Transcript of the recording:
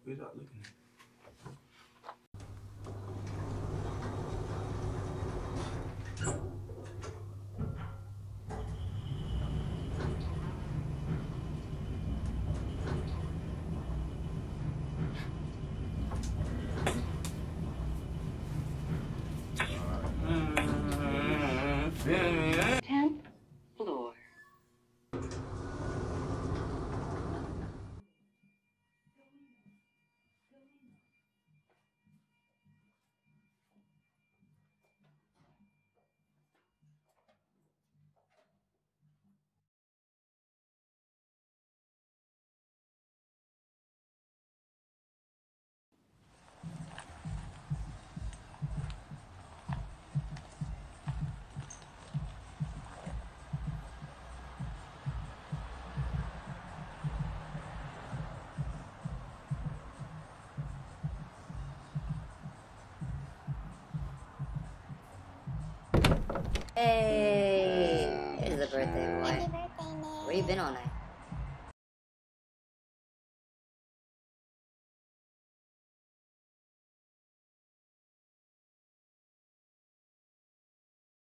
Without looking at it. Feel me, eh? 10th floor. Hey, there's a birthday boy. Happy birthday, Nick. Where you been all night?